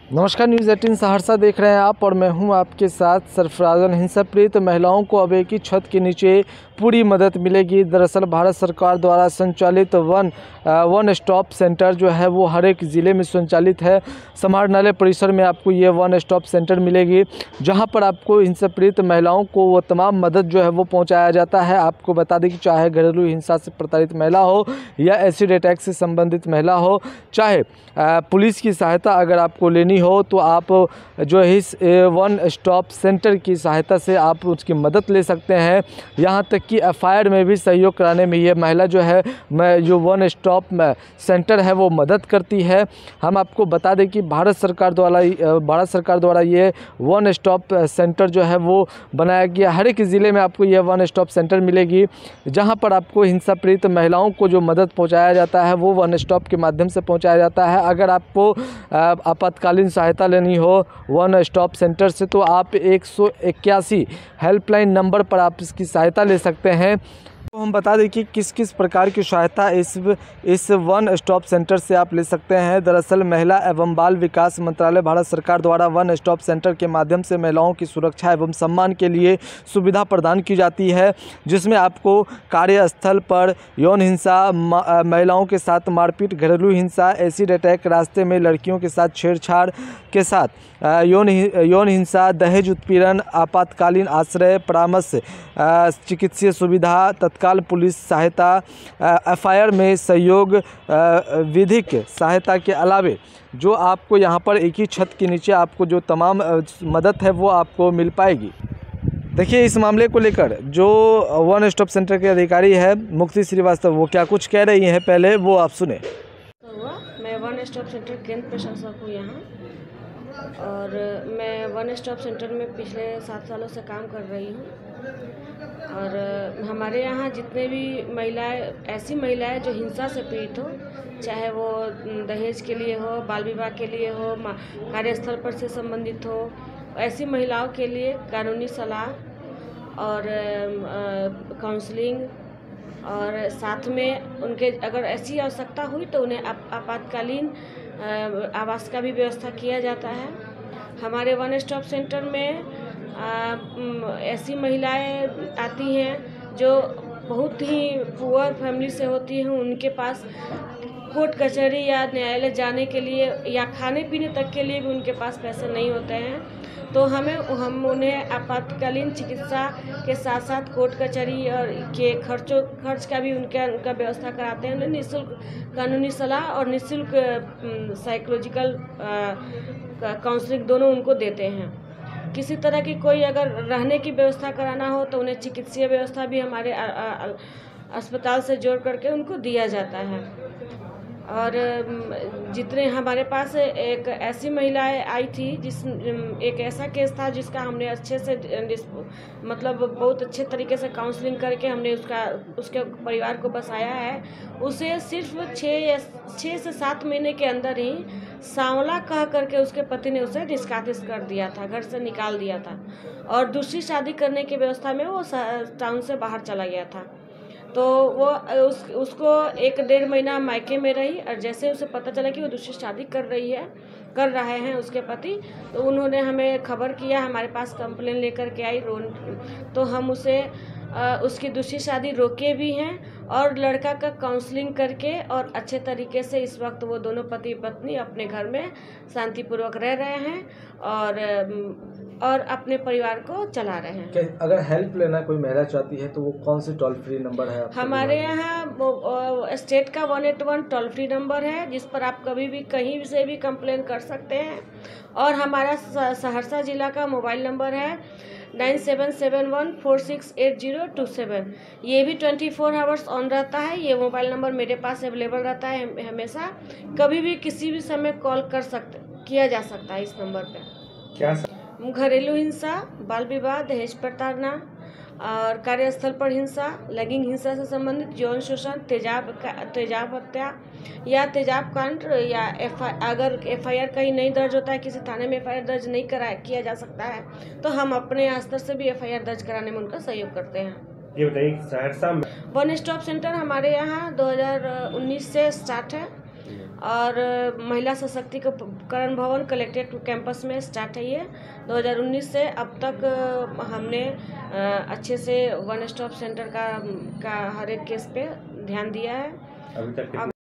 नमस्कार, न्यूज़ 18 सहरसा देख रहे हैं आप और मैं हूं आपके साथ सरफराजन। हिंसा पीड़ित महिलाओं को अब एक ही छत के नीचे पूरी मदद मिलेगी। दरअसल भारत सरकार द्वारा संचालित वन स्टॉप सेंटर जो है वो हर एक ज़िले में संचालित है। समाहरणालय परिसर में आपको ये वन स्टॉप सेंटर मिलेगी, जहां पर आपको हिंसा पीड़ित महिलाओं को वो तमाम मदद जो है वो पहुंचाया जाता है। आपको बता दें कि चाहे घरेलू हिंसा से प्रताड़ित महिला हो या एसिड अटैक से संबंधित महिला हो, चाहे पुलिस की सहायता अगर आपको लेनी हो तो आप जो है इस वन स्टॉप सेंटर की सहायता से आप उसकी मदद ले सकते हैं। यहाँ तक कि एफआईआर में भी सहयोग कराने में ये महिला जो है जो वन स्टॉप सेंटर है वो मदद करती है। हम आपको बता दें कि भारत सरकार द्वारा ये वन स्टॉप सेंटर जो है वो बनाया गया। हर एक ज़िले में आपको ये वन स्टॉप सेंटर मिलेगी, जहाँ पर आपको हिंसा पीड़ित महिलाओं को जो मदद पहुँचाया जाता है वो वन स्टॉप के माध्यम से पहुँचाया जाता है। अगर आपको आपातकालीन सहायता लेनी हो वन स्टॉप सेंटर से तो आप 181 हेल्पलाइन नंबर पर आप इसकी सहायता ले सकते हैं। तो हम बता दें कि किस किस प्रकार की सहायता इस वन स्टॉप सेंटर से आप ले सकते हैं। दरअसल महिला एवं बाल विकास मंत्रालय भारत सरकार द्वारा वन स्टॉप सेंटर के माध्यम से महिलाओं की सुरक्षा एवं सम्मान के लिए सुविधा प्रदान की जाती है, जिसमें आपको कार्यस्थल पर यौन हिंसा, महिलाओं के साथ मारपीट, घरेलू हिंसा, एसिड अटैक, रास्ते में लड़कियों के साथ छेड़छाड़ के साथ यौन हिंसा, दहेज उत्पीड़न, आपातकालीन आश्रय, परामर्श, चिकित्सीय सुविधा, तत्काल पुलिस सहायता, एफआईआर में सहयोग, विधिक सहायता के अलावे जो आपको यहाँ पर एक ही छत के नीचे आपको जो तमाम मदद है वो आपको मिल पाएगी। देखिए, इस मामले को लेकर जो वन स्टॉप सेंटर के अधिकारी है मुक्ति श्रीवास्तव, वो क्या कुछ कह रही हैं, पहले वो आप सुने। मैं वन स्टॉप सेंटर केंद्र प्रशासक हूँ यहाँ, और मैं वन स्टॉप सेंटर में पिछले 7 सालों से काम कर रही हूँ। और हमारे यहाँ जितने भी महिलाएं, ऐसी महिलाएं जो हिंसा से पीड़ित हो, चाहे वो दहेज के लिए हो, बाल विवाह के लिए हो, कार्यस्थल पर से संबंधित हो, ऐसी महिलाओं के लिए कानूनी सलाह और काउंसलिंग, और साथ में उनके अगर ऐसी आवश्यकता हुई तो उन्हें आपातकालीन आवास का भी व्यवस्था किया जाता है। हमारे वन स्टॉप सेंटर में ऐसी महिलाएं आती हैं जो बहुत ही पुअर फैमिली से होती हैं। उनके पास कोर्ट कचहरी या न्यायालय जाने के लिए या खाने पीने तक के लिए भी उनके पास पैसे नहीं होते हैं, तो हम उन्हें आपातकालीन चिकित्सा के साथ साथ कोर्ट कचहरी और के खर्च का भी उनका व्यवस्था कराते हैं। उन्हें निःशुल्क कानूनी सलाह और निःशुल्क साइकोलॉजिकल काउंसलिंग दोनों उनको देते हैं। किसी तरह की कोई अगर रहने की व्यवस्था कराना हो तो उन्हें चिकित्सीय व्यवस्था भी हमारे अस्पताल से जोड़ करके उनको दिया जाता है। और जितने हमारे पास एक ऐसी महिलाएं आई थी एक ऐसा केस था जिसका हमने अच्छे से मतलब बहुत अच्छे तरीके से काउंसलिंग करके हमने उसके परिवार को बसाया है। उसे सिर्फ 6 से 7 महीने के अंदर ही सांवला कह करके उसके पति ने उसे निष्कासित कर दिया था, घर से निकाल दिया था, और दूसरी शादी करने की व्यवस्था में वो टाउन से बाहर चला गया था। तो वो उसको 1-1.5 महीना मायके में रही, और जैसे उसे पता चला कि वो दूसरी शादी कर रहे हैं उसके पति, तो उन्होंने हमें खबर किया, हमारे पास कंप्लेन लेकर के आई। तो हम उसकी दूसरी शादी रोके भी हैं और लड़का का काउंसलिंग करके और अच्छे तरीके से इस वक्त वो दोनों पति पत्नी अपने घर में शांतिपूर्वक रह रहे हैं और अपने परिवार को चला रहे हैं। अगर हेल्प लेना कोई महिला चाहती है तो वो कौन सी टोल फ्री नंबर है? हमारे यहाँ स्टेट का 181 टोल फ्री नंबर है, जिस पर आप कभी भी कहीं से भी कंप्लेन कर सकते हैं। और हमारा सहरसा जिला का मोबाइल नंबर है 9771468027। ये भी 24 आवर्स ऑन रहता है। ये मोबाइल नंबर मेरे पास अवेलेबल रहता है हमेशा, कभी भी किसी भी समय कॉल किया जा सकता है इस नंबर पे। क्या घरेलू हिंसा, बाल विवाह, दहेज प्रताड़ना और कार्यस्थल पर हिंसा, लैंगिक हिंसा से संबंधित यौन शोषण, तेजाब हत्या या तेजाब कांड, या अगर एफआईआर कहीं नहीं दर्ज होता है, किसी थाने में एफआईआर दर्ज नहीं किया जा सकता है, तो हम अपने स्तर से भी एफआईआर दर्ज कराने में उनका सहयोग करते हैं। ये बताइए, सहरसा में वन स्टॉप सेंटर हमारे यहाँ 2019 से स्टार्ट है और महिला सशक्तिकरण भवन कलेक्ट्रेट कैंपस में स्टार्ट है ये 2019 से अब तक। हमने अच्छे से वन स्टॉप सेंटर का हर एक केस पे ध्यान दिया है। अभी तक